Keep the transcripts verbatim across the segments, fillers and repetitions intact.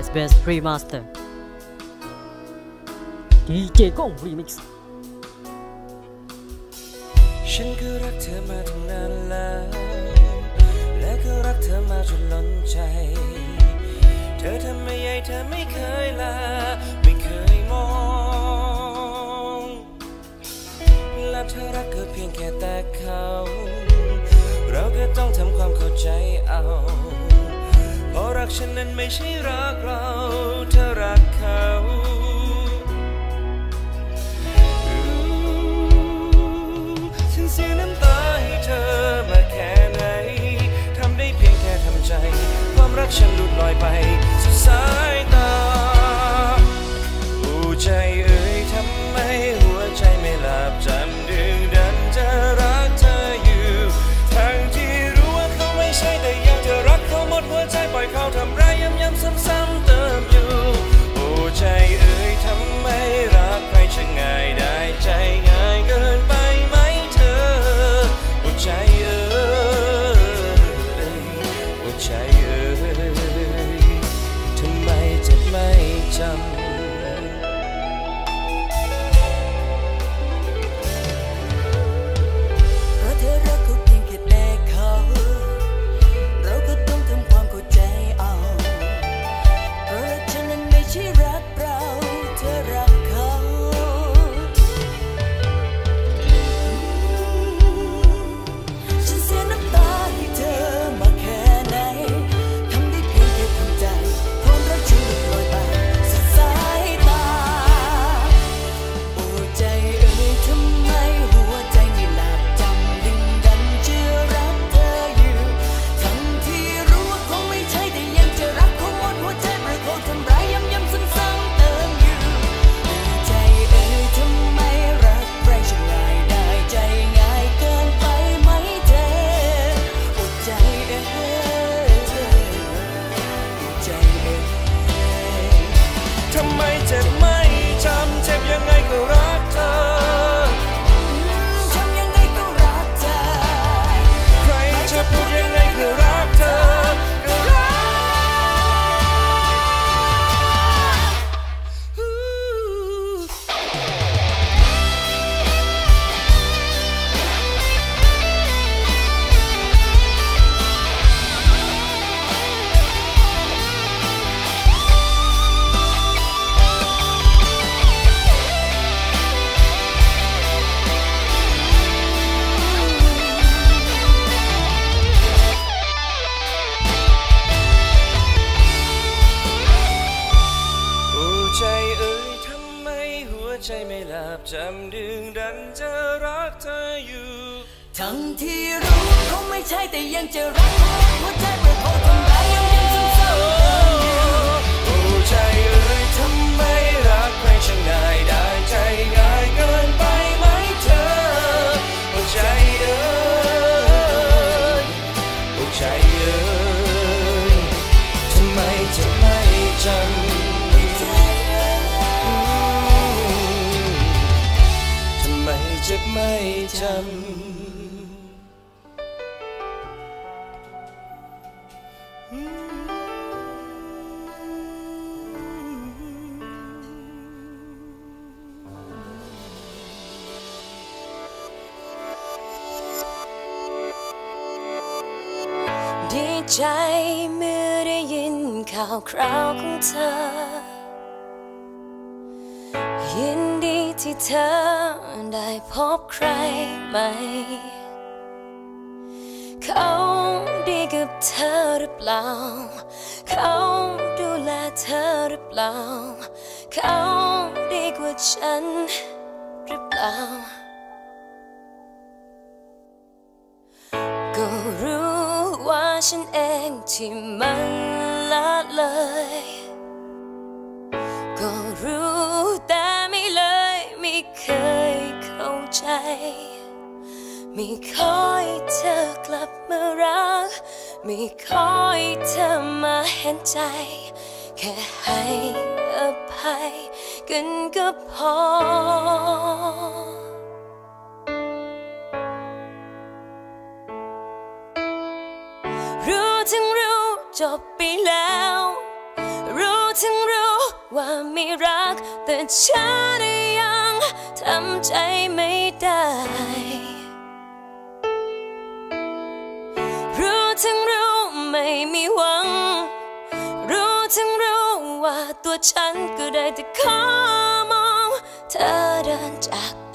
Best Best Remaster ดี เจ ก้อง Remix ฉันก็รักเธอมาตั้งนานแล้วและก็รักเธอมาจนล้นใจเธอทำไม่ใหญ่เธอไม่เคยลาไม่เคยมองและเธอรักก็เพียงแค่แต่เขาเราก็ต้องทำความเข้าใจเอาเพราะรักฉันนั้นไม่ใช่รักเราเธอรักเขาฉันเสียน้ำตาให้เธอมาแค่ไหนทำได้เพียงแค่ทำใจความรักฉันหลุดลอยไปสุดสายตาหัวใจเอ่ยทำไมหัวใจไม่หลับจำดึงดันจะรักเธออยู่ทั้งที่รู้ว่าเขาไม่ใช่แต่ยังจะรักเขาหมดหัวใจปล่อยเขาทำร้ายย้ำๆซ้ำๆเติมอยู่หัวใจเอ่ยทำไมรักใครจะง่ายได้ใจง่ายเกินไปไหมเธอหัวใจเอ่ยหัวใจเอ่ยทำไมจะไม่จำใจไม่หลับจำดึงดันจะรักเธออยู่ทั้งที่รู้เขาไม่ใช่แต่ยังจะรักหัวใจเปิดโผล่ทำร้ายยังยังซึมเศร้าหัวใจเอ่ยทำไมรักใครช่างง่ายได้ใจง่ายเกินไปไหมเธอหัวใจเอ่ยหัวใจเอ่ยทำไมจะไม่จำจะไม่จำดีใจเมื่อได้ยินข่าวคราวของเธอยินดีที่เธอได้พบใครใหม่เขาดีกับเธอหรือเปล่าเขาดูแลเธอหรือเปล่าเขาดีกว่าฉันหรือเปล่าก็รู้ว่าฉันเองที่มันละเลยก็รู้แต่ไม่เลยไม่เคยเข้าใจไม่ขอให้เธอกลับมารักไม่ขอให้เธอมาเห็นใจแค่ให้อภัยกันก็พอ รู้ทั้งรู้จบไปแล้วรู้ถึงรู้ว่าไม่รักแต่ฉันยังทำใจไม่ได้รู้ถึงรู้ไม่มีหวังรู้ถึงรู้ว่าตัวฉันก็ได้แต่ขอมองเธอเดินจากไป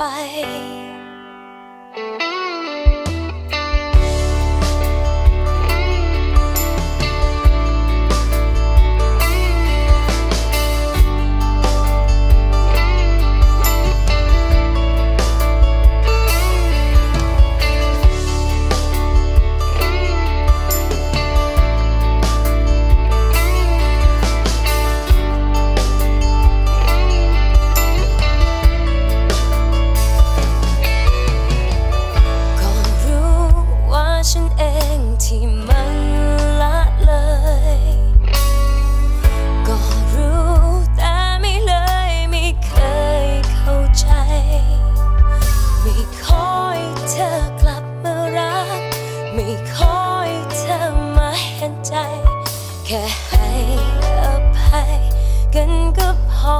ที่มันละเลยก็รู้แต่ไม่เลยไม่เคยเข้าใจไม่ขอให้เธอกลับมารักไม่ขอให้เธอมาเห็นใจแค่ให้อภัยกันก็พอ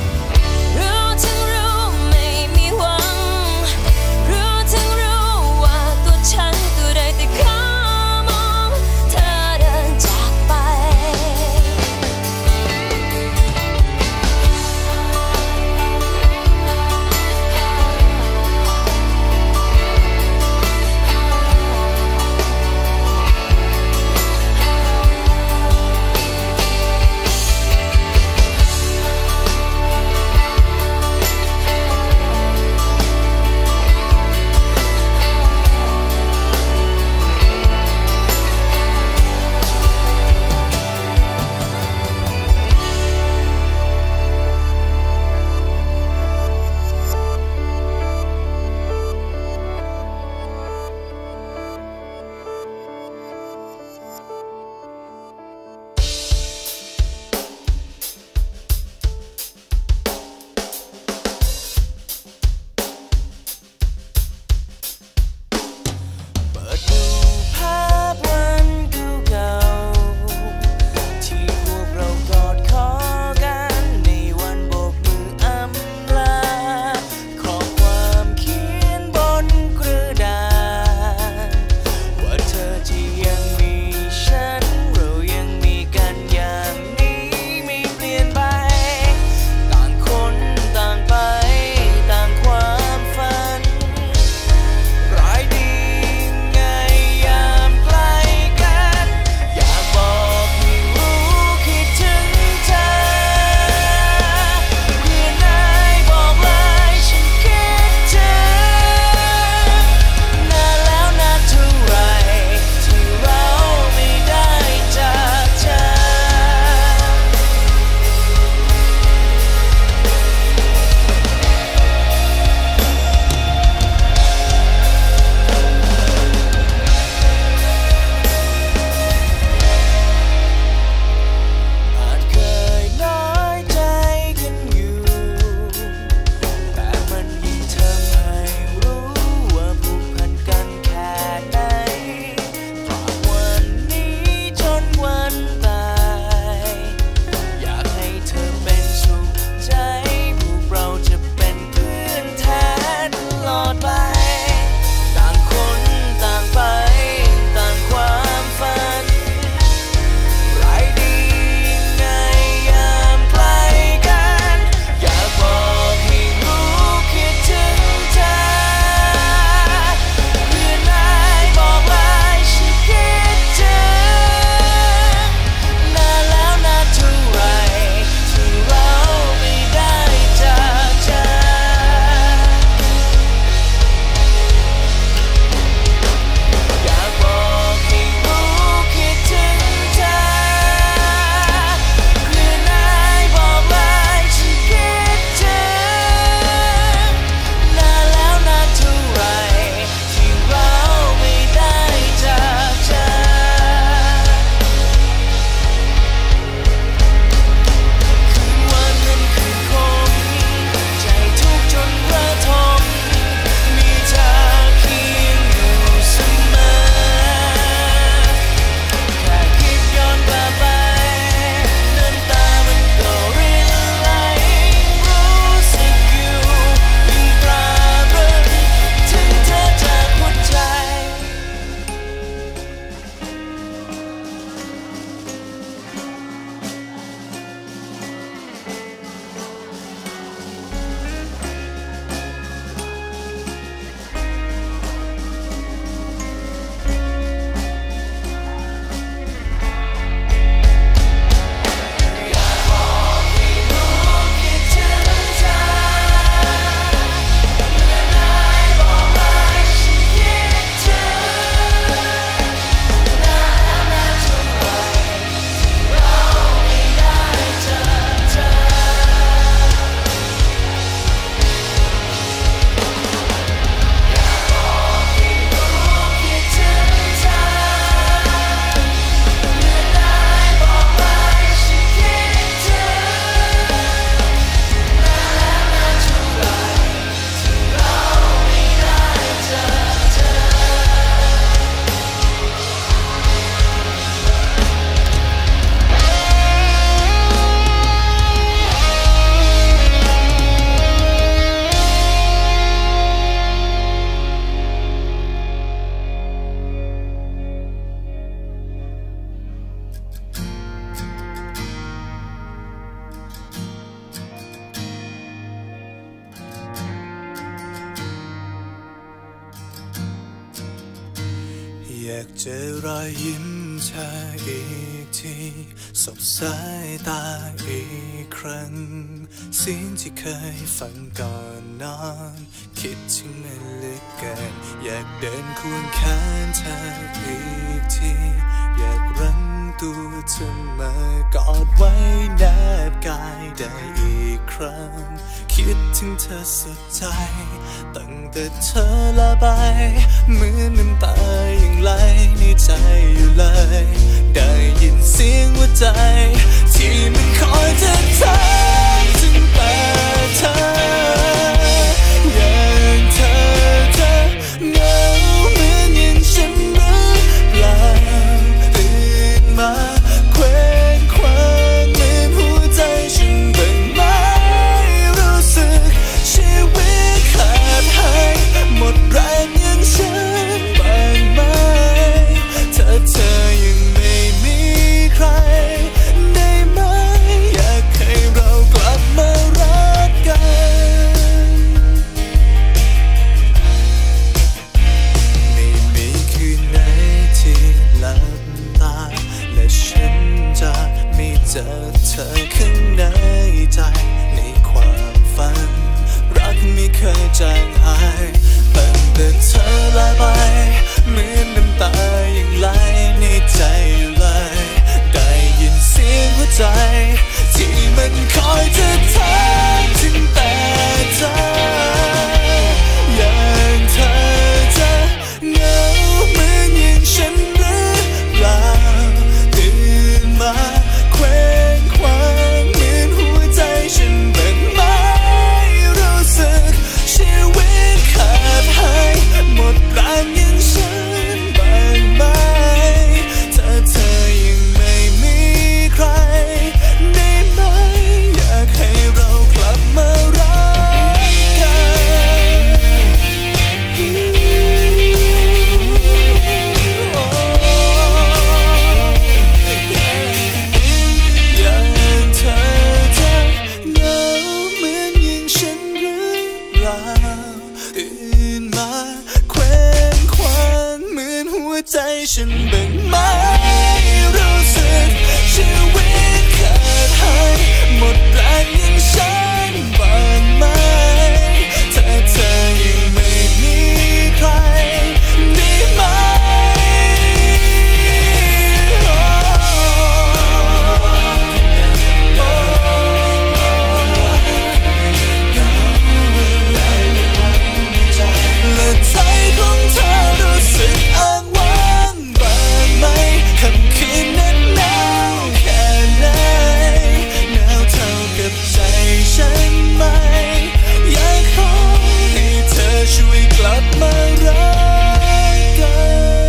วากเจอรอยยิ้มเธออีกทีสบสายตาอีกครั้งเสียงที่เคยฟังก่อนนอนคิดถึงมันเหลือเกินอยากเดินควงแขนเธออีกทีอยากรั้งตัวเธอมากอดไว้แนบกายได้อีกครั้งคิดถึงเธอสุดใจตั้งแต่เธอละไปเหมือนน้ำตายังไหลในใจอยู่เลยได้ยินเสียงหัวใจที่มันคอยจะถามถึงแต่เธออย่างเธอจะเหงาเหมือนอย่างฉันหรือเปล่าตื่นมาเคว้งคว้างเหมือนหัวใจฉันบ้างไหมรู้สึกชีวิตขาดหายหมดแรงอย่างฉันบ้างไหมถ้าเธอยังไม่มีใครได้ไหมอยากให้เรากลับมารักกันไม่มีคืนไหนที่หลับตาและฉันจะไม่เจอเธอข้างในใจในความฝันรักไม่เคยจางหายตั้งแต่เธอลาไปเหมือนน้ำตายังไหลในใจอยู่เลยได้ยินเสียงหัวใจที่มันคอยจะถามถึงแต่เธออย่างเธอจะเหงาเหมือนอย่างฉันหรือเปล่าตื่นมาเคว้งคว้างเหมือนหัวใจฉันบ้างไหมรู้สึกชีวิตขาดหายหมดแรงอย่างฉันบ้างไหมถ้าเธอยังไม่มีใครได้ไหมอยากให้เรากลับมารักกันอย่างเธอจะเหงาเหมือนอย่างฉันหรือเปล่าตื่นมาเคว้งคว้างเหมือนหัวใจฉันบ้างไหมรู้สึกชีวิตขาดหายหมดแรงอย่างฉันบ้างไหมถ้าเธอยังไม่มีใครได้ไหมและใจของเธอรู้สึกอ้างว้างบ้างไหมค่ำคืนนั้นหนาวแค่ไหนหนาวเท่ากับใจฉันไหมอยากขอให้เธอช่วยกลับมารักกัน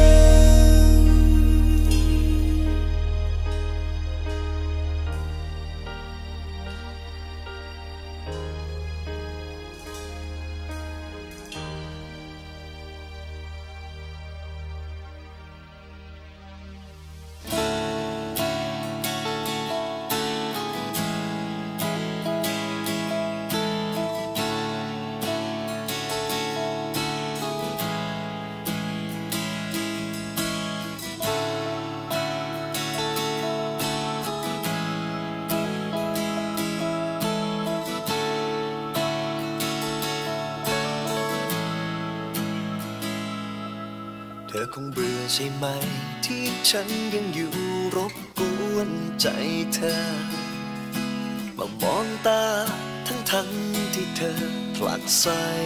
เธอคงเบื่อใช่ไหมที่ฉันยังอยู่รบกวนใจเธอมามองตาทั้งทั้งที่เธอผลักใส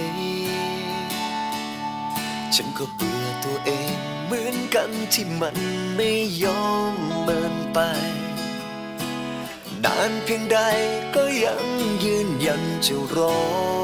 ฉันก็เบื่อตัวเองเหมือนกันที่มันไม่ยอมเมินไปนานเพียงใดก็ยังยืนยันจะรอ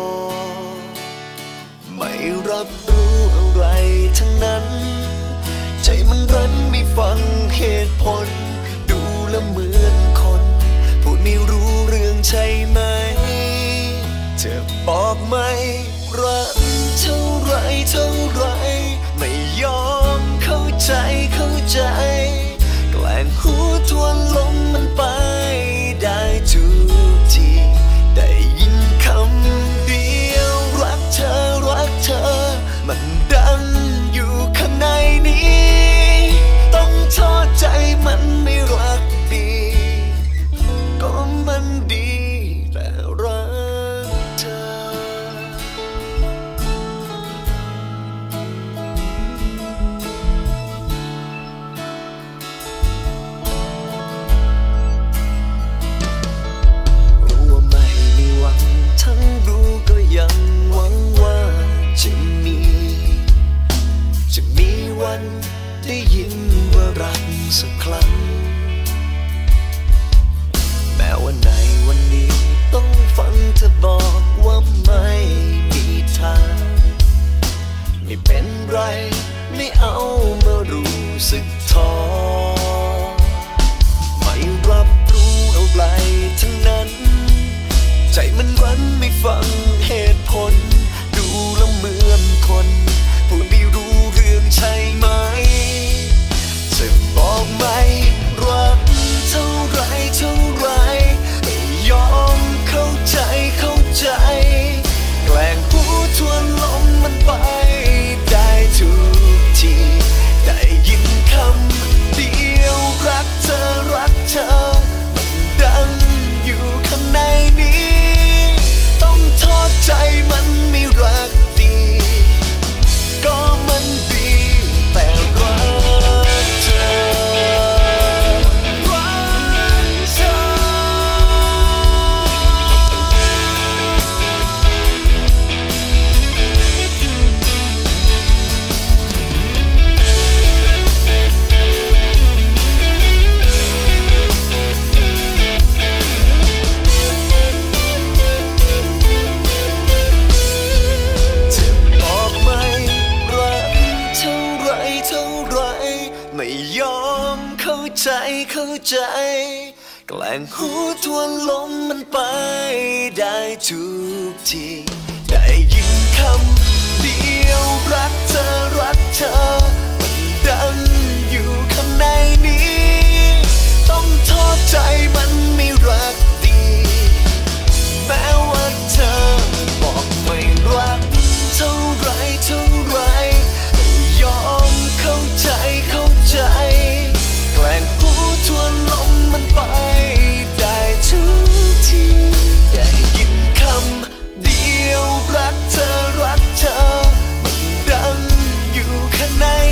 ไม่รับรู้อะไรทั้งนั้นใจมันรั้นไม่ฟังเหตุผลดูแล้วเหมือนคนพูดไม่รู้เรื่องใช่ไหมเธอบอกไหมรักเท่าไรเท่าไรไม่ยอมเข้าใจเข้าใจแกล้งหูทวนลมมันไปได้ทุกทีได้ยินคำเดียวรักเธอรักเธอมันดังอยู่ข้างในนี้ทั้งรู้ก็ยังหวังว่าจะมีจะมีวันได้ยินว่ารักสักครั้งแม้ว่าในวันนี้ต้องฟังเธอบอกว่าไม่มีทางไม่เป็นไรไม่เอามารู้สึกท้อไม่รับรู้อะไรทั้งนั้นใจมันรั้นไม่ฟังเหตุผลดูแล้วเหมือนคนพูดไม่รู้เรื่องใช่ไหมจะบอกไหมรักเท่าไรเท่าไรไม่ยอมเข้าใจเข้าใจแกล้งพูดทวนลมมันไปได้ทุกทีได้ยินคำเดียวรักเธอรักเธอมันดังอยู่ข้างในนี้ต้องทอดใจมันไม่รักดีก็มันดีแต่รักเธอรักเธอไม่ยอมเข้าใจเข้าใจแกล้งหูทวนลมมันไปได้ทุกทีได้ยินคำเดียวรักเธอรักเธอมันดังอยู่ข้างในนี้ต้องทอดใจมันไม่รักดีแม้ว่าเธอบอกไม่รักเท่าไรเท่าไรไม่ยอมเข้าใจเข้าใจแกล้งพูดทวนลมมันไปได้ทุกทีได้ยินคำเดียวรักเธอรักเธอมันดังอยู่ข้างใน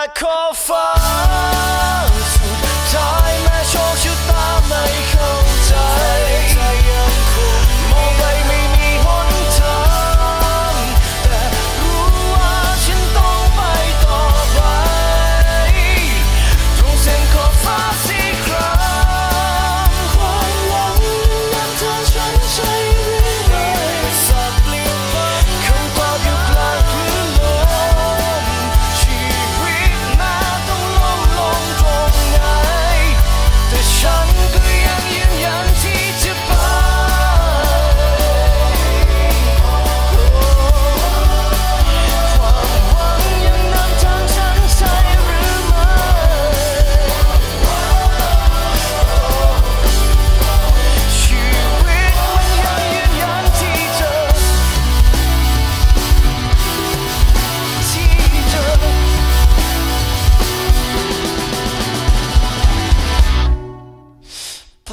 ขอบฟ้าสุดท้ายแม้โชคชะตาไม่เข้าใจยังคงมองไปไม่มีหนทางแต่รู้ว่าฉันต้องไปต่อไปตรงเส้นขอบฟ้าสีครามความหวังยังทางฉันใช่หรือไม่สักเปลี่ยนไปคำตอบอยู่กลางพื้นลมชีวิตมาต้องลงลงตรงไหนแต่ฉันก็ยังยืนยันที่จะไปความหวังยังนำทางฉันใช่หรือไม่ชีวิตมันยังยืนยันที่เธอที่เธอไป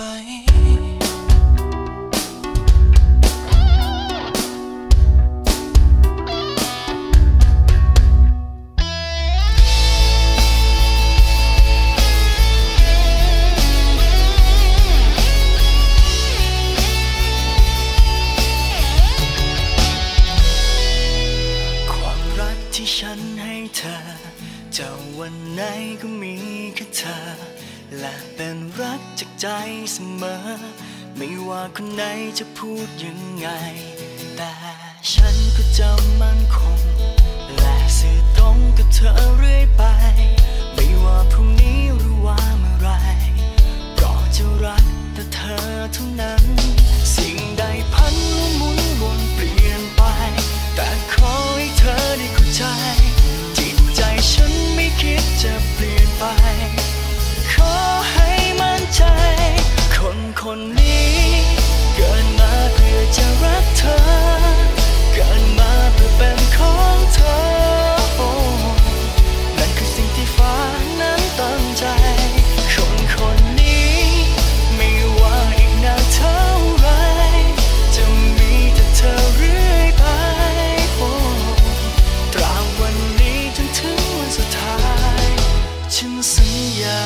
ความรักที่ฉันให้เธอจะวันไหนก็มีแค่เธอและเป็นรักจากใจเสมอไม่ว่าคนไหนจะพูดยังไงแต่ฉันก็จะมั่นคงและสื่อตรงกับเธอเรื่อยไปไม่ว่าพรุ่งนี้หรือว่าเมื่อไรก็จะรักแต่เธอเท่านั้นสิ่งใดพันและหมุนวนเปลี่ยนไปแต่ขอให้เธอได้เข้าใจจิตใจฉันไม่คิดจะเปลี่ยนไปขอให้มั่นใจคนคนนี้เกิดมาเพื่อจะรักเธอเกิดมาเพื่อเป็นของเธอโอ้นั่นคือสิ่งที่ฟ้านั้นตั้งใจคนคนนี้ไม่ว่าอีกนานเท่าไรจะมีแต่เธอเรื่อยไปโอ้ตราบวันนี้จนถึงวันสุดท้ายฉันสัญญา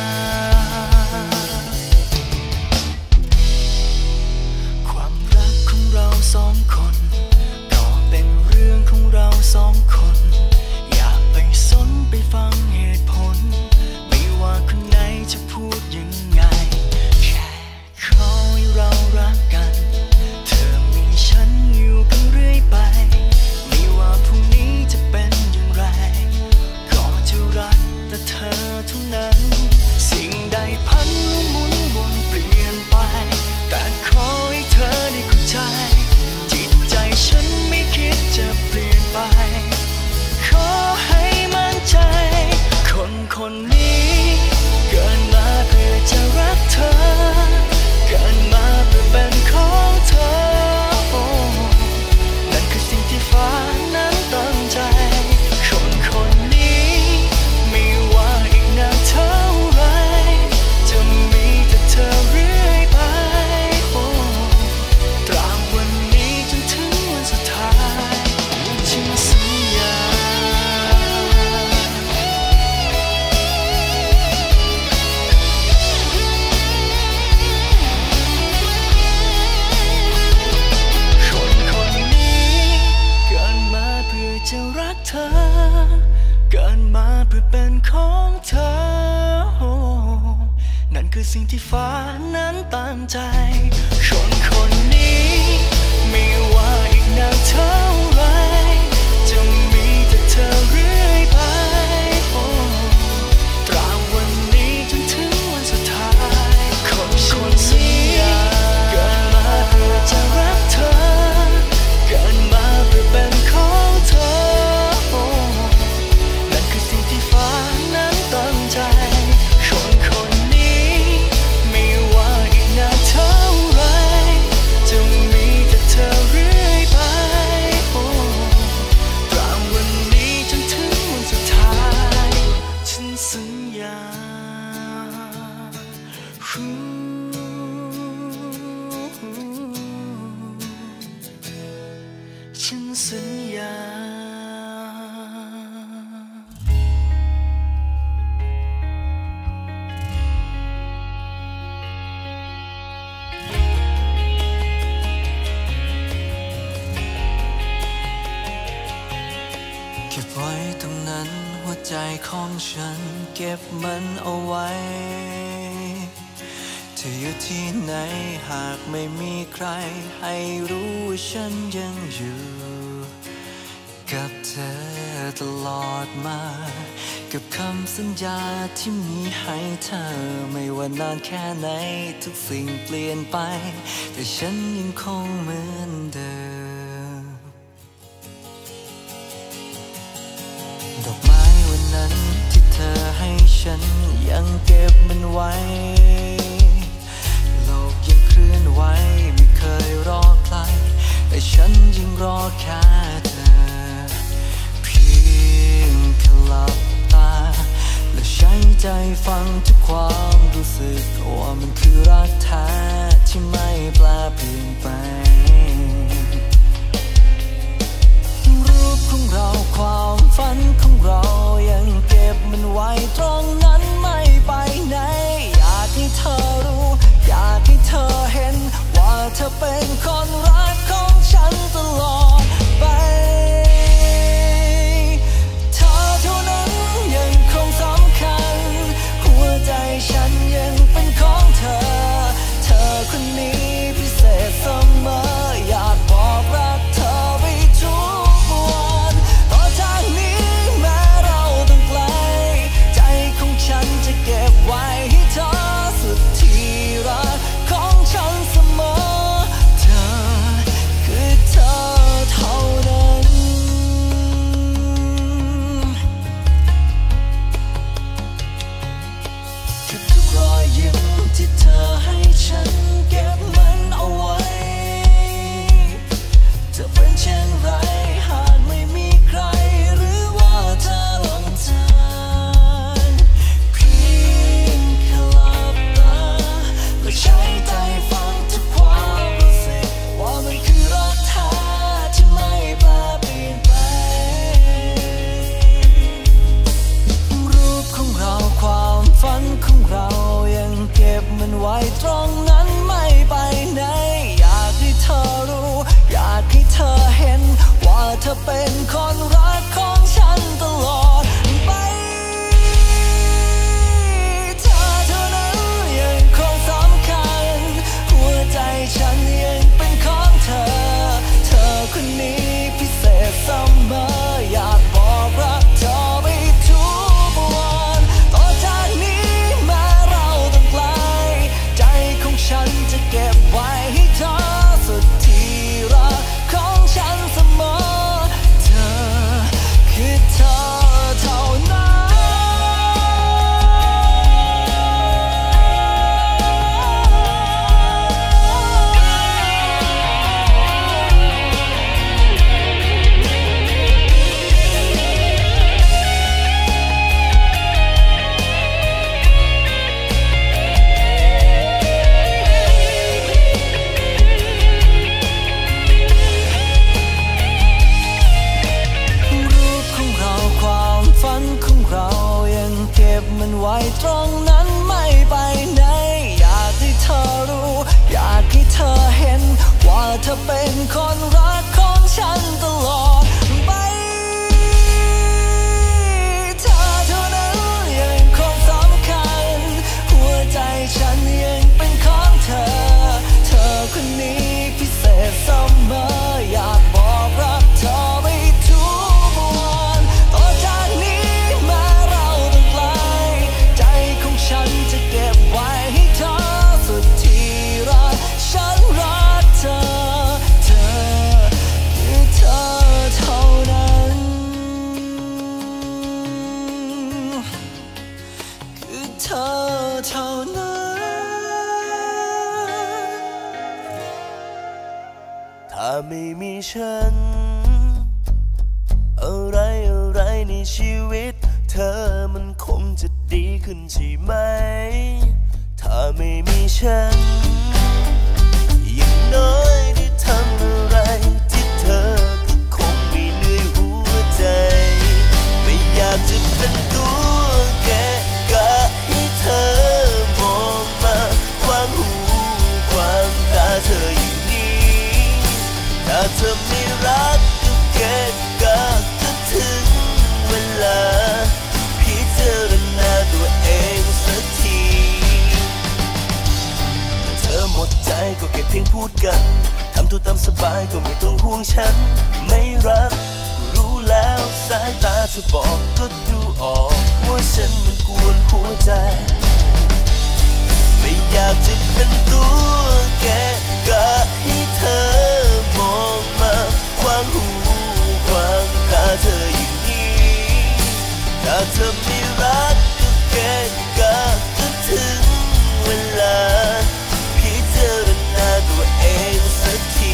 ความรักของเราสองคนก็เป็นเรื่องของเราสองคนอย่าไปสนไปฟังเหตุผลไม่ว่าคนไหนจะพูดยังไงแค่ขอให้เรารักกันเธอมีฉันอยู่กันเรื่อยไปไม่ว่าพรุ่งนี้จะเป็นอย่างไรก็จะรักแต่เธอเท่านั้นสิ่งใดพันและหมุนวนเปลี่ยนไปแต่ขอให้เธอได้เข้าใจจิตใจฉันไม่คิดจะเปลี่ยนไปขอให้มั่นใจคนคนนี้เกิดมาเพื่อจะรักเธอเกิดมาเพื่อเป็นของเธอโอ้นั่นคือสิ่งที่ฟ้านั้นตั้งใจคนคนนี้ไม่ว่าอีกนานเท่าไรจะมีแต่เธอเรื่อยไปโอ้ตราบวันนี้จนถึงวันสุดท้ายฉันสัญญาคนคนนี้เกิดมาเพื่อจะรักเธอเกิดมาเพื่อเป็นของเธอโอ้นั่นคือสิ่งที่ฟ้านั้นตั้งใจคนคนนี้ไม่ว่าอีกนานเท่าไรจะมีแต่เธอเรื่อยไปโอ้ตราบวันนี้จนถึงวันสุดท้ายคนคนนี้เกิดมาเพื่อจะรักเธอเกิดมาเพื่อเป็นของเธอโอ้นั่นคือสิ่งที่ฟ้านั้นตั้งใจคนคนนี้ไม่ว่าอีกนานเท่าไรจะมีแต่เธอเรื่อยไปโอ้ตราบวันนี้จนถึงวันสุดท้ายฉันสัญญาฉันสัญญาก็บไว้ตรงนั้นหัวใจของฉันเก็บมันเอาไว้เธออยู่ที่ไหนหากไม่มีใครให้รู้ว่าฉันยังอยู่กับเธอตลอดมากับคำสัญญาที่มีให้เธอไม่ว่านานแค่ไหนทุกสิ่งเปลี่ยนไปแต่ฉันยังคงเหมือนเดิมดอกไม้วันนั้นที่เธอให้ฉันยังเก็บมันไว้โลกยังเคลื่อนไหวไม่เคยรอใครแต่ฉันยังรอแค่เธอเพียงแค่หลับตาและใช้ใจฟังทุกความรู้สึกว่ามันคือรักแท้ที่ไม่แปลเปลี่ยนไปรูปของเราความฝันของเรายังเก็บมันไว้ตรงนั้นไม่ไปไหนอยากให้เธอรู้อยากให้เธอเห็นว่าเธอเป็นคนรักของฉันตลอดไปเธอเท่านั้นยังคงสำคัญหัวใจฉันยังเป็นของเธอเธอคนนี้พิเศษเสมออยากบอกรักเธอไปทุกวันต่อจากนี้แม้เราต้องไกลใจของฉันจะเก็บไว้ให้เธอสุดที่รักของฉันเสมอเธอคือเธอเท่านั้นทุกๆรอยยิ้มที่เธอให้ฉันเก็บมันเอาไว้จะเป็นเช่นไรหากไม่มีใครหรือว่าเธอหลงทางเพียงแค่หลับตาและใช้ใจฟังทุกความรู้สึกว่ามันคือรักแท้ที่ไม่แปรเปลี่ยนไปรูปของเราความฝันของเรายังเก็บมันไว้ตรงนั้นไม่ไปไหนอยากให้เธอรู้อยากให้เธอเห็นว่าเธอเป็นคนรักของฉันตลอดไปเธอเท่านั้นยังคงสำคัญหัวใจฉันยังเป็นของเธอเธอคนนี้พิเศษเสมออยากบอกรักเธอไปทุกวันต่อจากนี้แม้เราต้องไกลใจของฉันจะเก็บไว้ให้เธอสุดที่รักของฉันเสมอเธอคือเธอเท่านั้นรูปของเราความฝันของเรายังเก็บมันไว้ตรงนั้นไม่ไปไหนอยากให้เธอรู้อยากให้เธอเห็นว่าเธอเป็นคนรักของฉันตลอดไปเธอเท่านั้นยังคงสำคัญหัวใจฉันยังเป็นของเธอเธอคนนี้พิเศษเสมออยากบอกรักเธอไปทุกวันต่อจากนี้แม้เราต้องไกลใจของฉันจะเก็บไว้ให้เธอสุดที่รักฉันรักเธอเธอคือเธอเท่านั้นคือเธอเท่านั้นถ้าไม่มีฉันอะไรอะไรในชีวิตเธอมันคงจะดีขึ้นใช่ไหมถ้าไม่มีฉันอย่างน้อยได้ทำอะไรที่เธอก็คงไม่เหนื่อยหัวใจไม่อยากจะเป็นตัวแกก็ให้เธอมองมาควางหูควางตาเธออยู่นี่ถ้าเธอไม่รักก็แกก็จะถึงายก็ไม่ต้องห่วงฉันไม่รักรู้แล้วสายตาเธอบอกก็ดูออกว่าฉันมันกวนหัวใจไม่อยากจะเป็นตัวแกก็ให้เธอมองมาขวางหูขวางตาเธออย่างนี้ถ้าเธอไม่รักก็แกก็จะถึงเวลาพิจารณาตัวเองสักที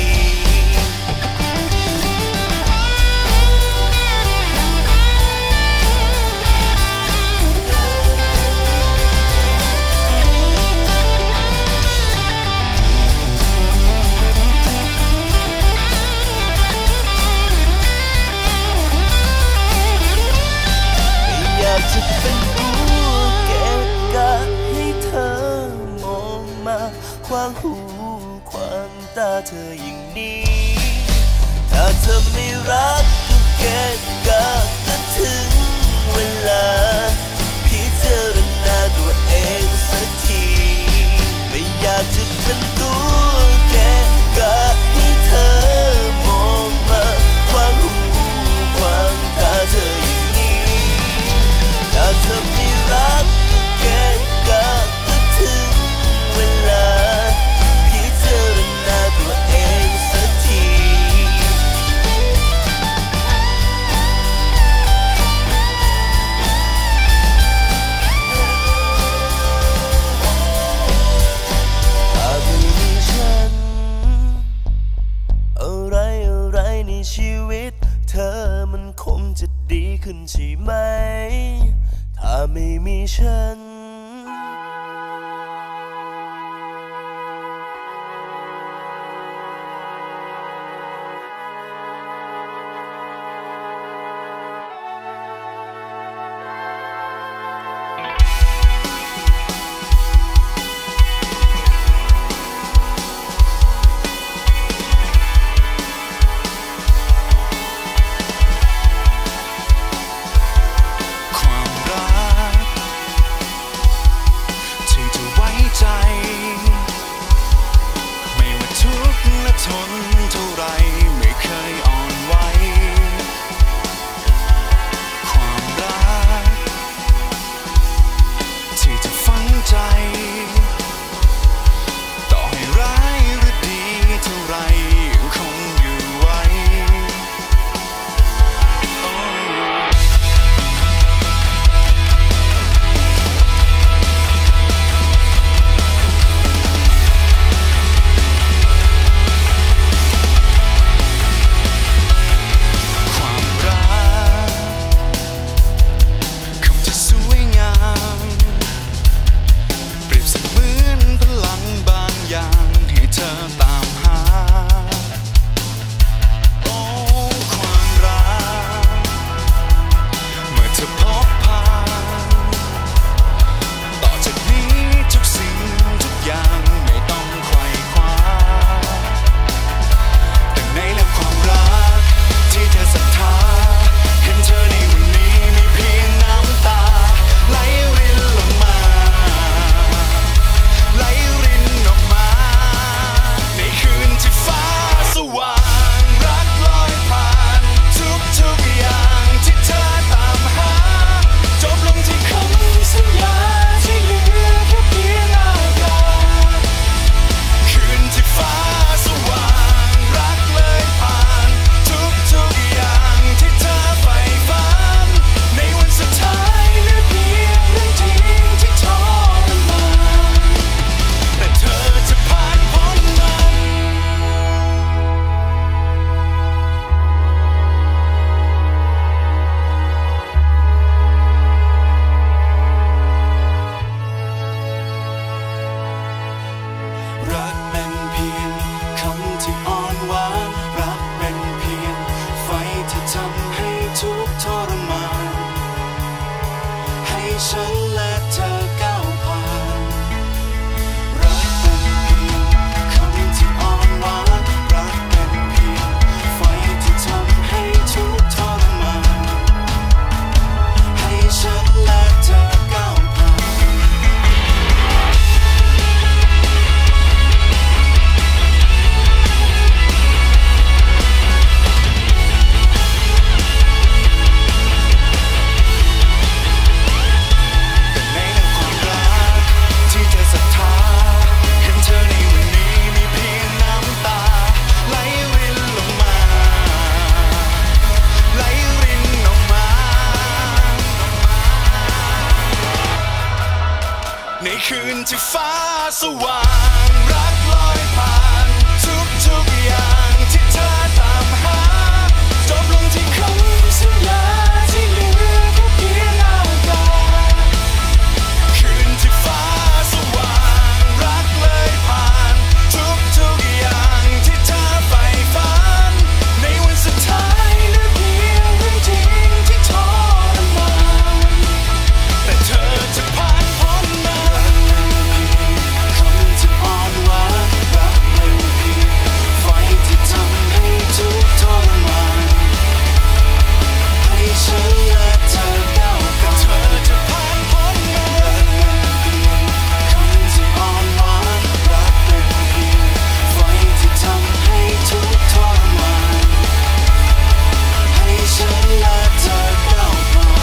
จะเป็นตัวแกก็ให้เธอมองมาขวางหูขวางตาเธออย่างนี้ถ้าเธอไม่รักก็แกก็จะถึงเวลาพิจารณาตัวเองสักทีไม่อยากจะเป็นตัวแกก็ให้เธอมองมาขวางหูขวางตาเธออย่างนี้ถ้าเธอไม่รักก็แกก็จะถึงเวลาพิจารณาตัวเองสักทีถ้าไม่มีฉันอะไรอะไรในชีวิตเธอมันคงจะดีขึ้นใช่ไหมถ้าไม่มีฉันคืนที่ฟ้าสว่างรักลอยผ่านทุกทุกอย่างที่เธอตามหาจบลงที่คำสัญญาที่เหลือแค่เพียงอากาศคืนที่ฟ้าสว่างรักเลยผ่านทุกทุกอย่างที่เธอใฝ่ฝันในวันสุดท้ายเหลือเพียงเรื่องจริงที่ทรมานแต่เธอจะผ่านพ้นมันคำที่อ่อนหวานรักไม่เพียงไฟที่ทำให้ทุกทรมานให้ฉันและเธอก้าวผ่านเธอจะผ่านพ้นมันคำที่อ่อนหวานรักไม่เพียงไฟที่ทำให้ทุกทรมานให้ฉันและเธอก้าวผ่าน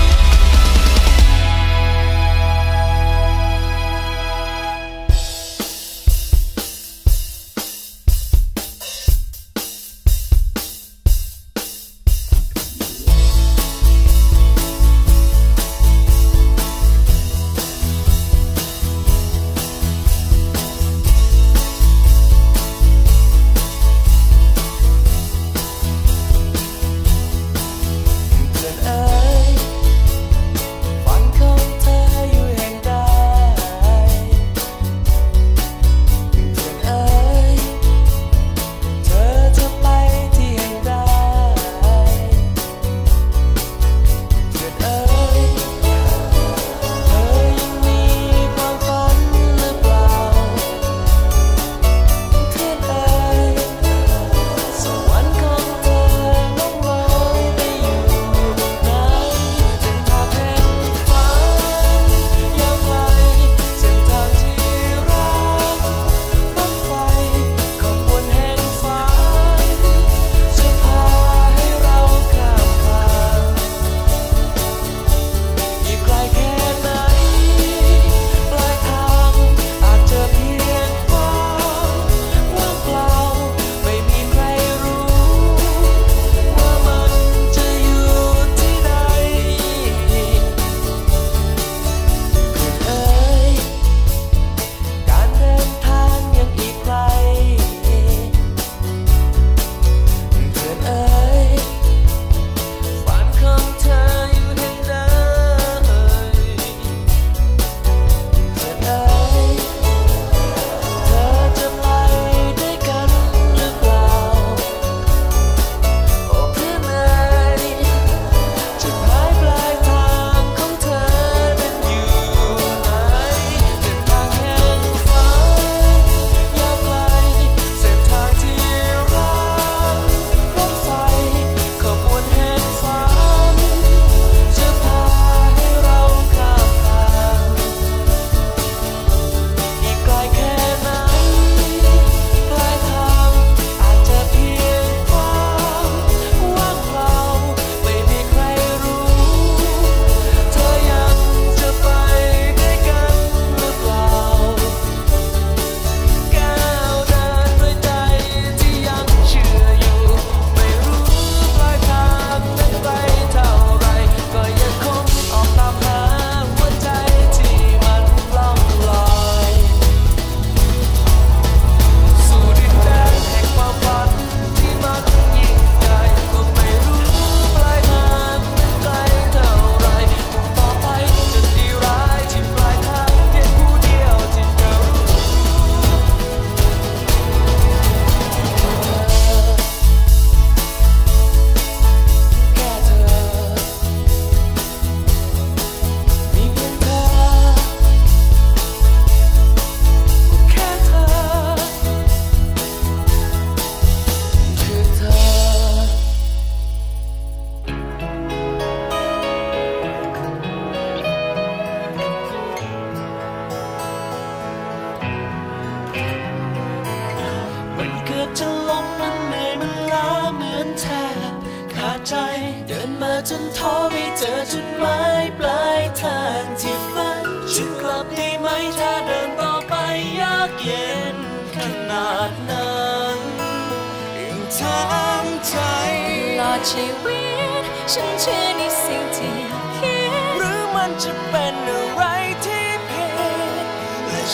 จนท้อไม่เจอจุดหมายปลายทางที่ฝันจะกลับได้ไหมถ้าเดินต่อไปยากเย็นขนาดนั้นยังถามใจตลอดชีวิตฉันเชื่อในสิ่งที่คิดหรือมันจะเป็นอะไรที่ผิด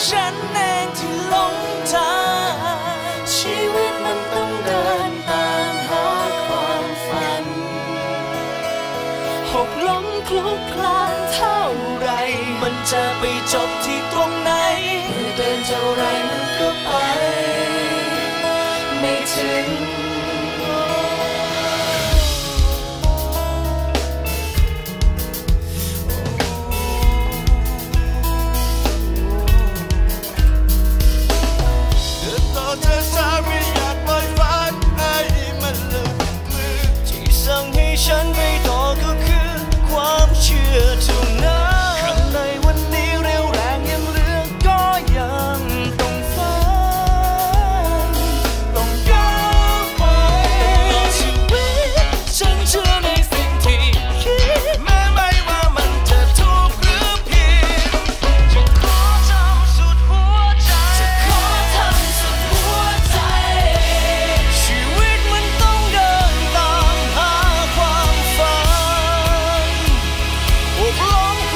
ฉันเองที่หลงทางชีวิตมันต้องเดินตามหาความฝันหกล้มคลุกคลานเท่าไรมันจะไปจบที่ตรงไหนเดินเท่าไรมันก็ไปไม่ถึงเธอสาไม่อยากปล่อยฝันให้มันหลุดมือที่สั่งให้ฉันไปต่อก็คือความเชื่อเท่านั้นข้างในวันนี้เร็วแรงยังเหลือก็ยังต้องฝันต้องก้าวไปชีวิตฉันเชื่อในสิ่งที่คิดแม้ไม่ว่ามันจะถูกหรือผิดจะขอทำสุดหัวใจจะขอทำสุดชีวิตมันต้องเดินตามหาความฝันหกล้ม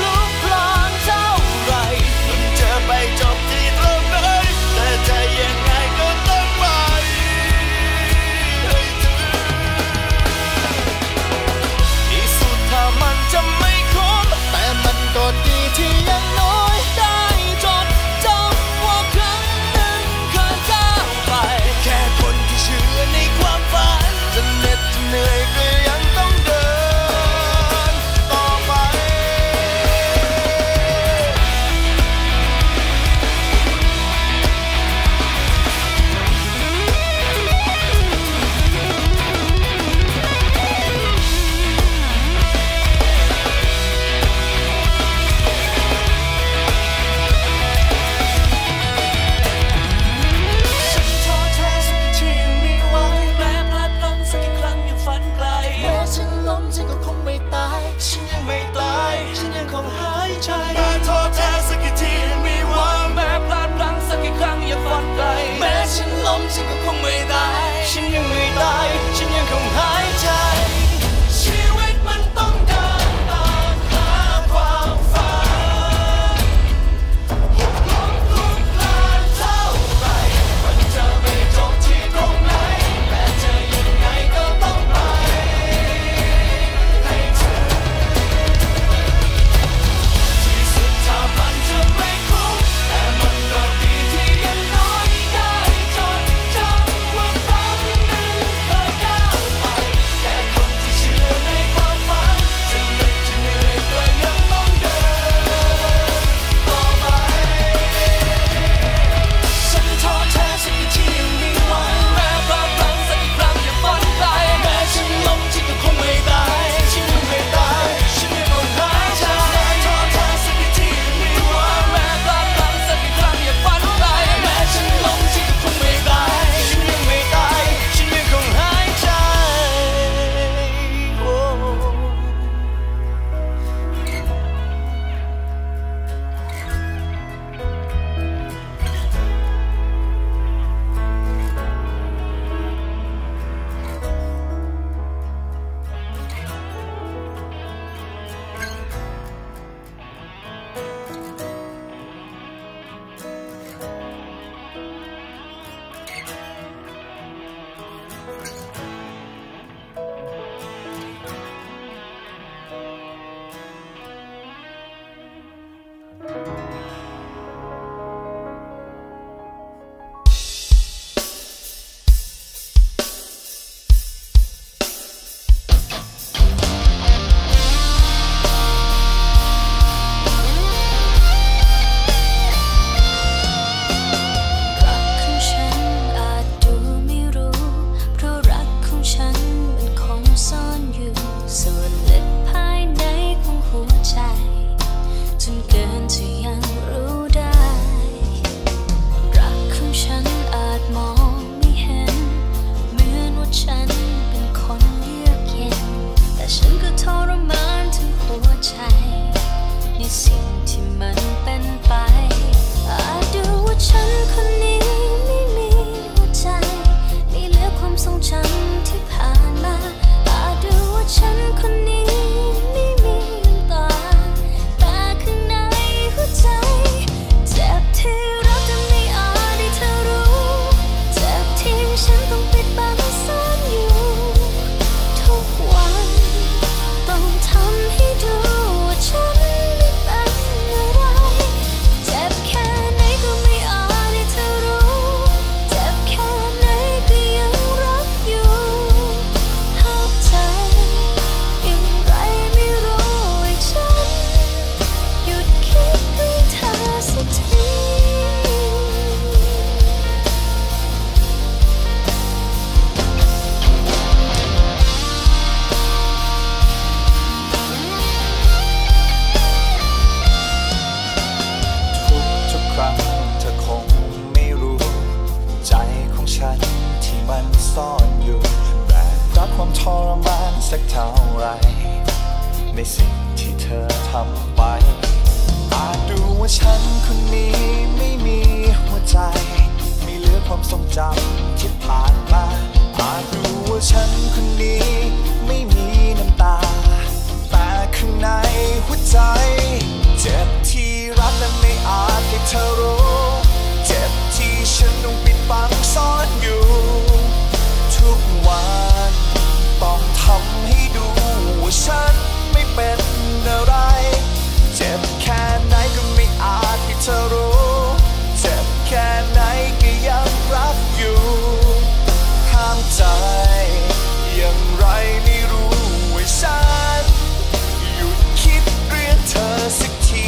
รมานสักเท่าไรในสิ่งที่เธอทำไปอาจดูว่าฉันคนนี้ไม่มีหัวใจไม่เหลือความทรงจำที่ผ่านมาอาจดูว่าฉันคนนี้ไม่มีน้ำตาแต่ข้างในหัวใจเจ็บที่รักและไม่อาจให้เธอรู้เจ็บที่ฉันต้องปิดบังซ่อนอยู่ทุกวันต้องทำให้ดูว่าฉันไม่เป็นอะไรเจ็บแค่ไหนก็ไม่อาจให้เธอรู้เจ็บแค่ไหนก็ยังรักอยู่ห้ามใจอย่างไรไม่รู้ว่าฉันหยุดคิดเรื่องเธอสักที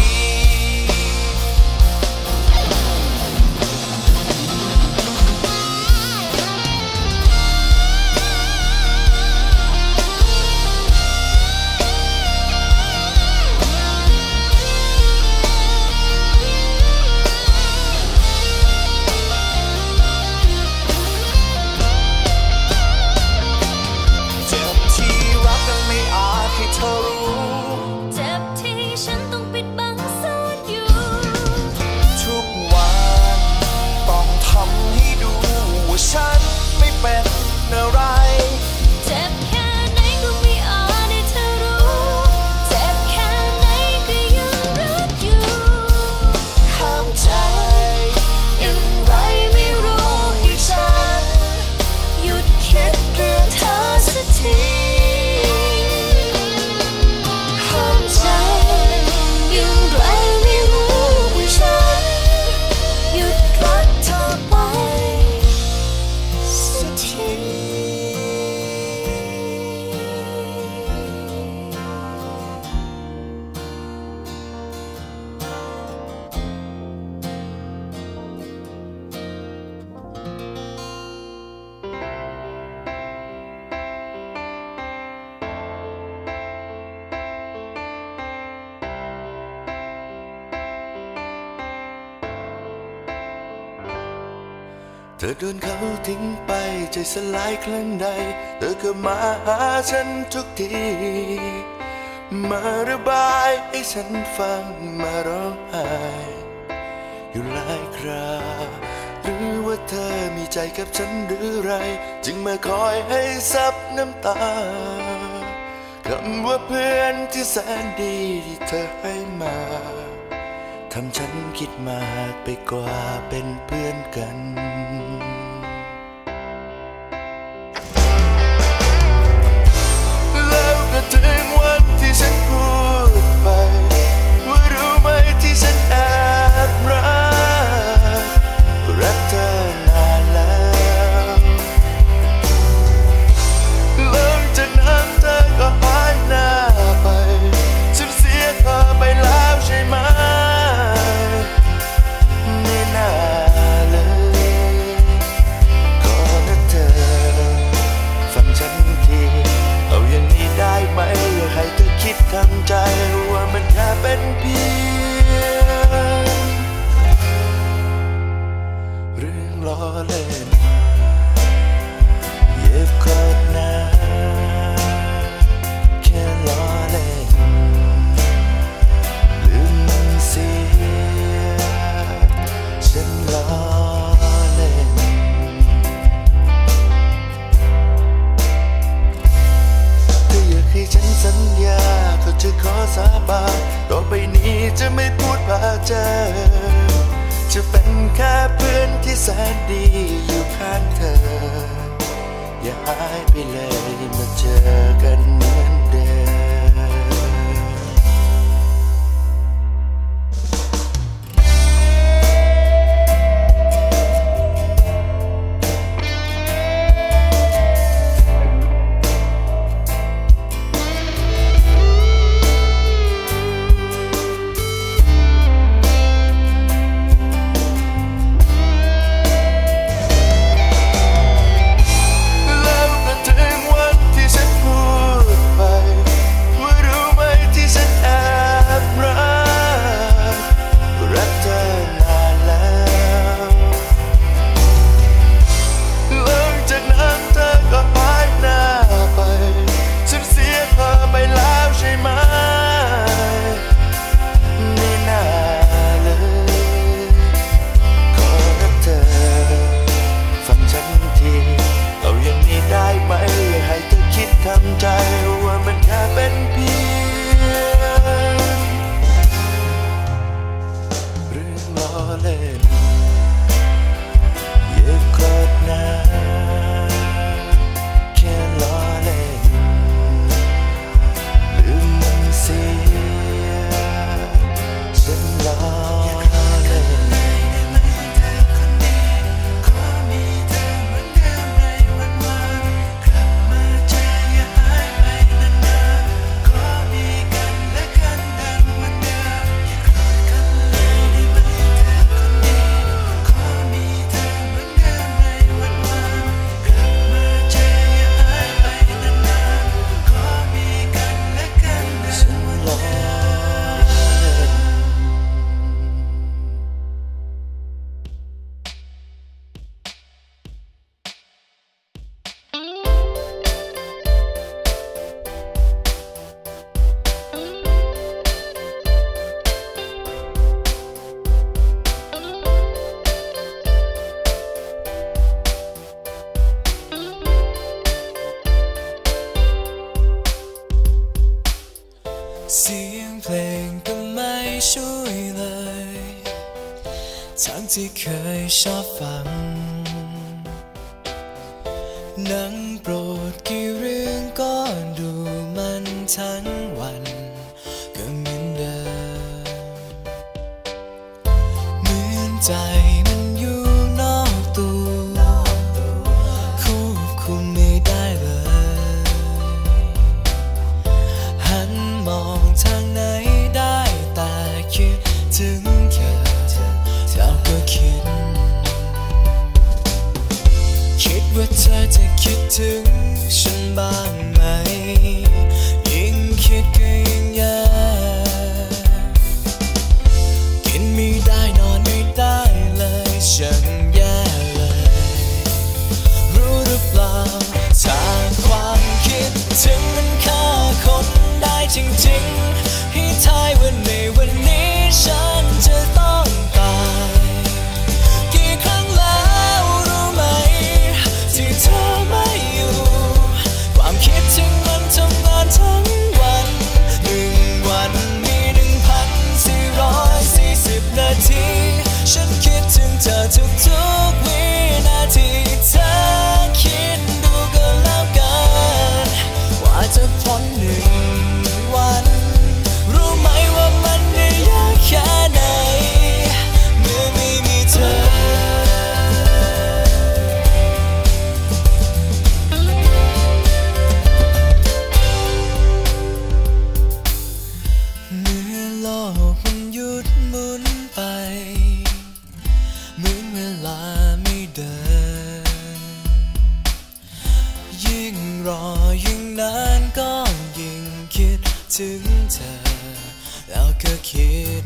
ฉันไม่เป็นอะไรเจ็บแค่ไหนก็ไม่อาจให้เธอรู้เจ็บแค่ไหนก็ยังรักอยู่ห้ามใจอย่างไรไม่รู้ให้ฉันหยุดคิดเรื่องเธอสักทีห้ามใจอย่างไรไม่รู้ให้ฉันหยุดรักเธอไปเธอโดนเขาทิ้งไปใจสลายครั้งใดเธอก็มาหาฉันทุกทีมาระบายให้ฉันฟังมาร้องไห้อยู่หลายคราหรือว่าเธอมีใจกับฉันหรือไรจึงมาคอยให้ซับน้ำตาคำว่าเพื่อนที่แสนดีที่เธอให้มาทำฉันคิดมากไปกว่าเป็นเพื่อนกันแล้วก็ถึงวันที่ฉันพูดไปว่ารู้ไหมที่ฉันแอบรักรักเธอนานแล้วหลังจากนั้นเธอก็หายหน้าไปฉันเสียเธอไปแล้วใช่ไหมไม่น่าเลยก็นะเธอฟังฉันทีเอาอย่างนี้ได้ไหมอยากให้เธอคิดทำใจว่ามันแค่เป็นเพียงเรื่องล้อเล่นเย็บกอดนะแค่ล้อเล่นลืมมันเสียฉันล้อเล่นเธออยากให้ฉันสัญญาก็จะขอสาบานต่อไปนี้จะไม่พูดพาเจอจะเป็นแค่เพื่อนที่แสนดีอยู่ข้างเธออย่าหายไปเลยมาเจอกันเหมือนเดิม แล้วก็ถึงวันที่ฉันพูดเสียงเพลงก็ไม่ช่วยเลยทั้งที่เคยชอบฟังหนังโปรดกี่เรื่องก็ดูมันทั้งวันก็เหมือนเดิมเหมือนใจมันอยู่นอกตัวควบคุมไม่ได้เลยหันมองทางไหนได้แต่คิดถึงเธอแล้วก็คิดคิดว่าเธอจะคิดถึงฉันบ้างไหมยิ่งคิดก็ยิ่งอยากกินไม่ได้นอนไม่ได้เลยฉันแย่เลยรู้หรือเปล่าถ้าความคิดถึงมันฆ่าคนได้จริงๆให้ทายว่าในวันนี้ฉันจะต้องตายกี่ครั้งแล้วรู้ไหมที่เธอไม่อยู่ความคิดถึงมันทำงานทั้งวันหนึ่งวันมีหนึ่งพันสี่ร้อยสี่สิบนาทีฉันคิดถึงเธอทุกทุกวินาทีเธอคิดดูก็แล้วกันว่าจะพ้นหนึ่งวันรู้ไหมว่ามันได้ยากแค่ไหนเมื่อไม่มีเธอเมื่อโลกมันหยุดหมุนไปเหมือนเวลาไม่เดินยิ่งรอยิ่งนานก็ยิ่งคิดถึงเธอแล้วก็คิด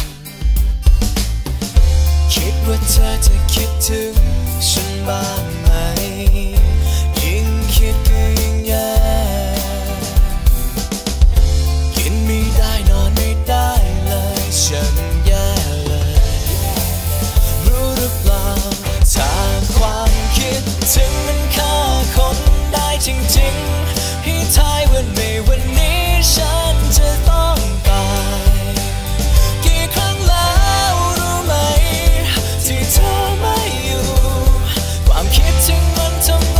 คิดว่าเธอจะคิดถึงฉันบ้างไหมยิ่งคิดก็ยิ่งอยากกินไม่ได้นอนไม่ได้เลยฉันแย่เลยรู้หรือเปล่าถ้าความคิดถึงมันฆ่าคนได้จริงๆให้ทายว่าในวันนี้ฉันจะต้องตายกี่ครั้งแล้วรู้ไหมที่เธอไม่อยู่ความคิดถึงมันทำ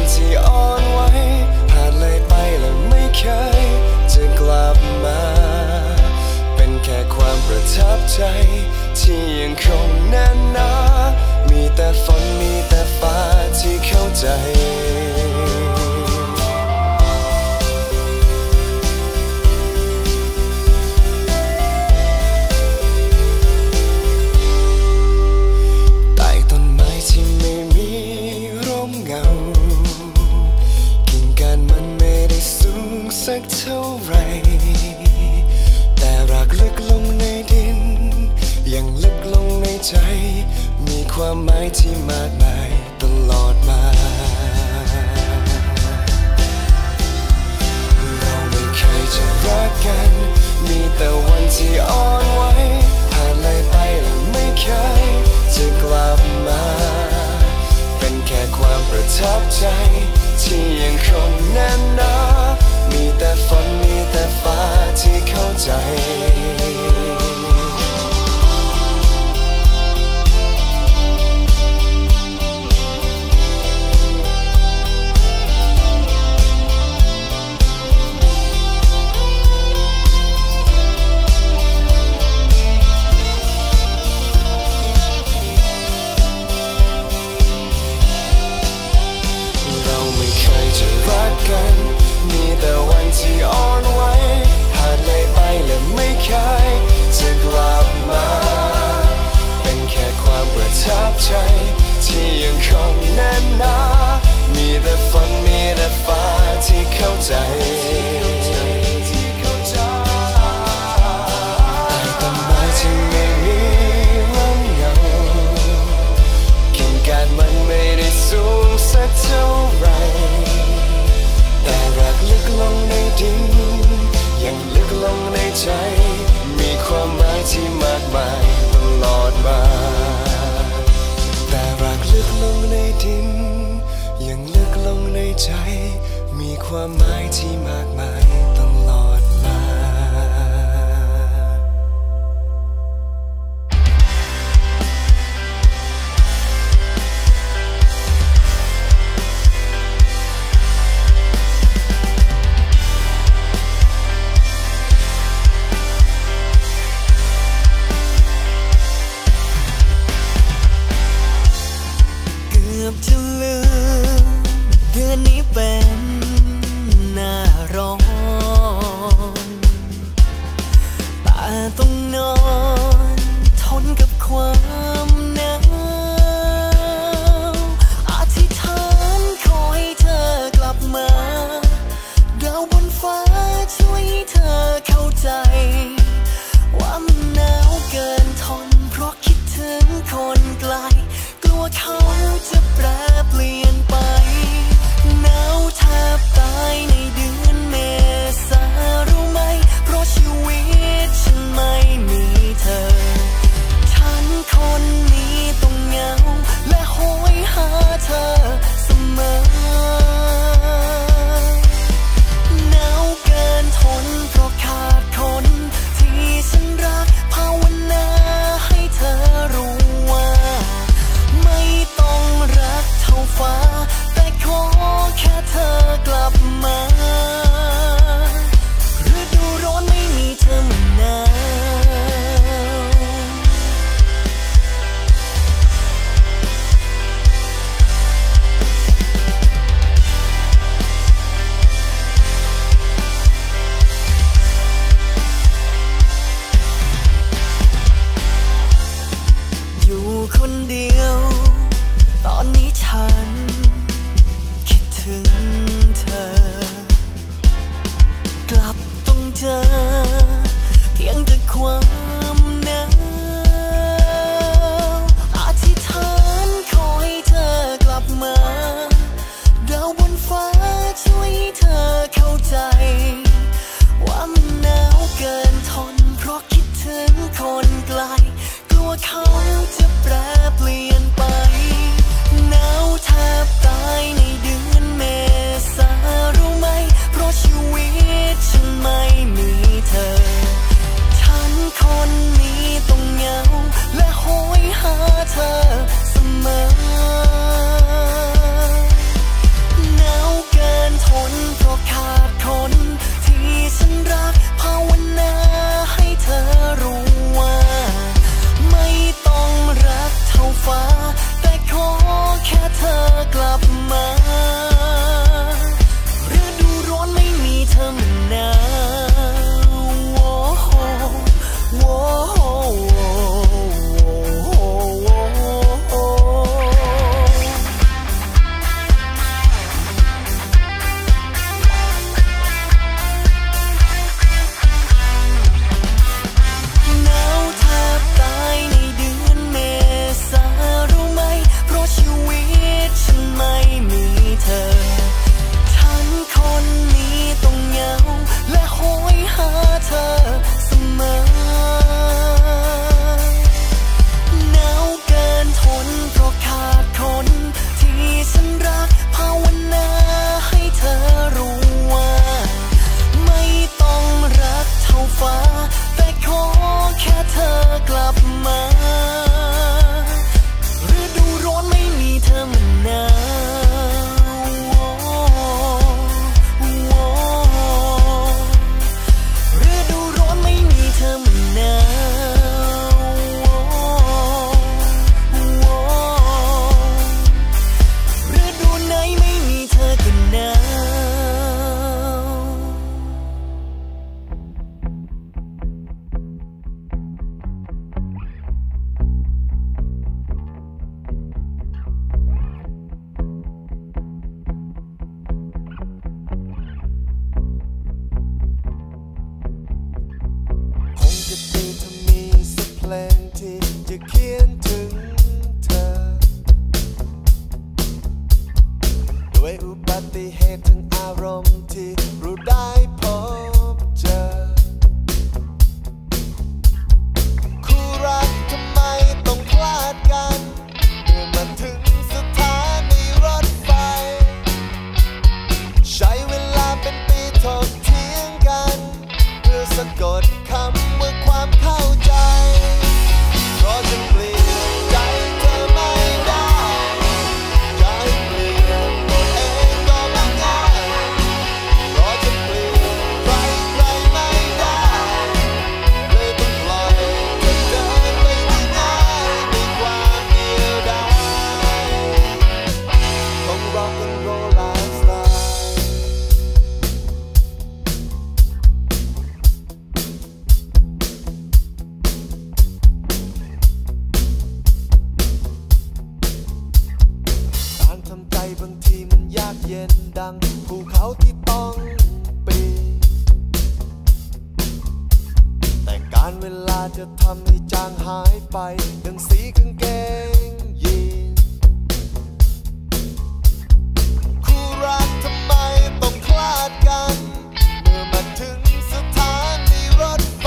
ที่อ่อนไหวผ่านเลยไปแล้วไม่เคยจะกลับมาเป็นแค่ความประทับใจที่ยังคงแน่นหนามีแต่ฝนมีแต่ฟ้าที่เข้าใจสักเท่าไรแต่รักลึกลงในดินยังลึกลงในใจมีความหมายที่มากมายตลอดมาเราไม่เคยจะรักกันมีแต่วันที่อ่อนไหวผ่านเลยไปแล้วไม่เคยจะกลับมาเป็นแค่ความประทับใจที่ยังคงแน่นหนามีแต่ฝนมีแต่ฟ้าที่เข้าใจเราไม่เคยจะรักกันมีแต่วันที่อ่อนไหวผ่านเลยไปและไม่เคยจะกลับมาเป็นแค่ความประทับใจที่ยังคงแน่นหนามีแต่ฝนมีแต่ฟ้าที่เข้าใจแต่ต้นไม้ที่ไม่มีร่มเงากิ่งก้านมันไม่ได้สูงสักเท่าไรแต่รักลึกลงในดินยังลึกลงในใจมีความหมายที่มากมายตลอดมาแต่รักลึกลงในดินยังลึกลงในใจมีความหมายที่มากมายตลอดมาจะลืมเดือนนี้เป็นหน้าร้อนแต่ต้องนอนทนกับความหนาวอธิษฐานขอให้เธอกลับมาดาวบนฟ้าช่วยให้เธอเข้าใจว่ามันหนาวเกินทนเพราะคิดถึงคนไกลกลัวเขาจะแปรเปลี่ยนไปหนาวแทบตายในเดือนเมษารู้ไหมเพราะชีวิตฉันไม่มีเธอฉันคนนี้ต้องเหงาและโหยหาเธอเสมอหนาวเกินทนเพราะขาดคนที่ฉันรักภาวนาให้เธอรู้ว่าไม่ต้องรักเท่าฟ้าแต่ขอแค่เธอกลับมาฤดูร้อนไม่มีเธอมันหนาวอยู่คนเดียวตอนนี้ฉันคิดถึงเธอกลับต้องเจอเพียงแต่ความหนาวอธิษฐานขอให้เธอกลับมาดาวบนฟ้าช่วยให้เธอเข้าใจว่ามันหนาวเกินทนเพราะคิดถึงคนไกลกลัวเขาจะแปรเปลี่ยนไปหนาวแทบตายในเดือนเมษารู้ไหมเพราะชีวิตฉันไม่มีเธอฉันคนนี้ต้องเหงาและโหยหาเธอเสมอหนฏิเหตุถึงอารมณ์ที่เราได้พบเจอคู่รักทำไมต้องพลาดกันเมื่อมาถึงสถานีรถไฟใช้เวลาเป็นปีถกเถียงกันเพื่อสะกดคำว่าความเข้าใจเพราะฉันเปลี่ยนใจเธอไม่ได้จะให้เปลี่ยนตัวเองก็ไม่ง่ายเพราะฉันเปลี่ยนใครใครไม่ได้เลยต้องปล่อยเธอเดินไปง่ายๆในความเดียวดายของ Rock and Roll Lifestyleการทำใจบางทีมันยากเย็นดังภูเขาที่ต้องปีนแต่การเวลาจะทำให้จางหายไปดังสีกางเกงยีนคู่รักทำไมต้องคลาดกันเมื่อมาถึงสถานีรถไฟ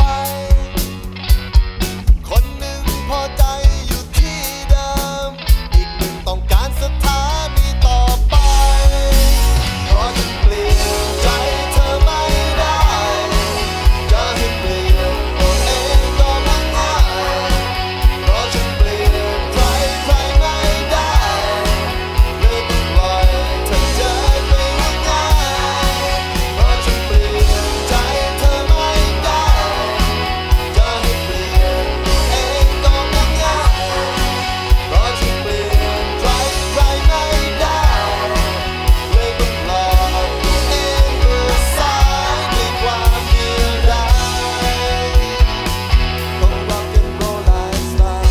คนหนึ่งพอใจอยู่ที่เดิมอีกหนึ่งต้องการสถานีต่อไปเพราะฉันเปลี่ยนใจเธอไม่ได้จะให้เปลี่ยนตัวเองก็ไม่ง่ายเพราะฉันเปลี่ยนใครใครไม่ได้เลยต้องปล่อยเธอเดินไปง่ายเพราะฉันเปลี่ยนใจเธอไม่ได้จะให้เปลี่ยนตัวเองก็ไม่ง่ายเพราะฉันเปลี่ยนใครใครไม่ได้เลยต้องปล่อยตัวเองเมื่อสายในความเดียวดายของ Rock and Roll Lifestyle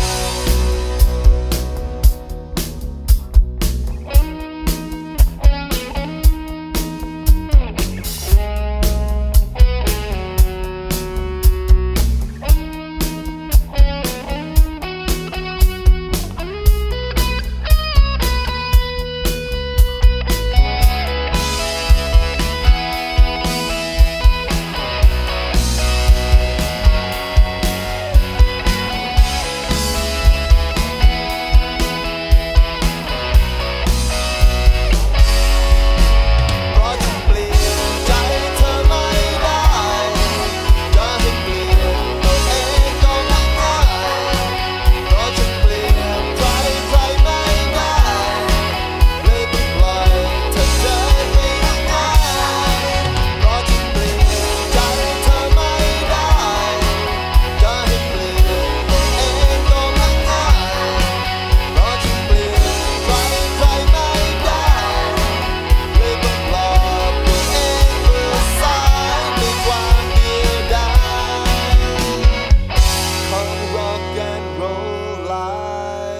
เพราะฉันเปลี่ยนใจเธอไม่ได้จะให้เปลี่ยนตัวเองก็ไม่ง่ายเพราะฉันเปลี่ยนใครใครไม่ได้เลยต้องปล่อยเธอเดินไปง่ายเพราะฉันเปลี่ยนใจเธอไม่ได้จะให้เปลี่ยนตัวเองก็ไม่ง่ายเพราะฉันเปลี่ยนใครใครไม่ได้เลยต้องปลอบตัวเองเมื่อสายในความเดียวดายของ Rock and Roll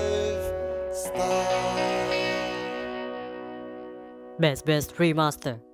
Lifestyle Best Best Remaster